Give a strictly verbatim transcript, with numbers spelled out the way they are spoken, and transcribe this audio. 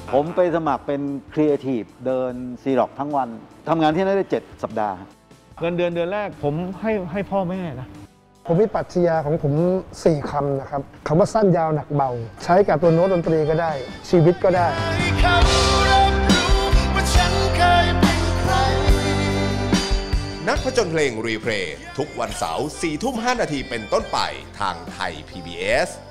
ผมไปสมัครเป็นครีเอทีฟเดินซีร็อกทั้งวันทำงานที่นั่นได้เจ็ดสัปดาห์เงินเดือนเดือนแรกผมให้ให้พ่อแม่นะผมมีปรัชญาของผมสี่คำนะครับคำว่าสั้นยาวหนักเบาใช้กับตัวโน้ตดนตรีก็ได้ชีวิตก็ได้นักผจญเพลงรีเพลย์ทุกวันเสาร์สี่ทุ่มห้านาทีเป็นต้นไปทางไทย พี บี เอส